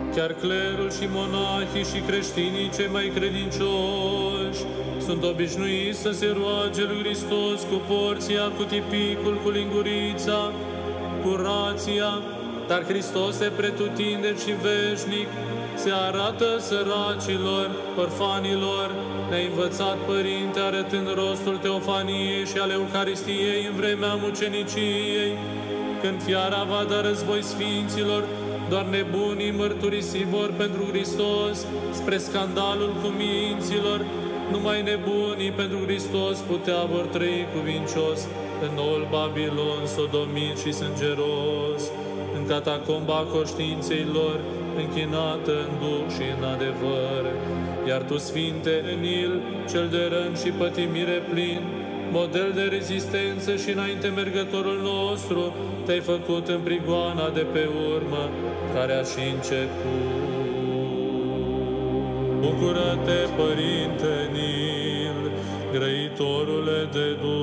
Chiar clerul și monahii și creștinii cei mai credincioși sunt obișnuiți să se roage lui Hristos cu porția, cu tipicul, cu lingurița, cu rația, dar Hristos e pretutindeni și veșnic, se arată săracilor, orfanilor. Ne-a învățat, Părinte, arătând rostul teofaniei și ale Euharistiei în vremea muceniciei, când fiara va da război sfinților, doar nebunii mărturisi vor pentru Hristos, spre scandalul cuminților. Numai nebunii pentru Hristos putea vor trăi cuvincios în noul Babilon, sodomit și sângeros, în catacomba conștiinței lor, închinată în duh și în adevăr. Iar tu, Sfinte Enil, cel de rând și pătimire plin, model de rezistență și înainte mergătorul nostru, te-ai făcut în prigoana de pe urmă, care a și început. Bucură-te, Părinte Enil, grăitorule de Duh!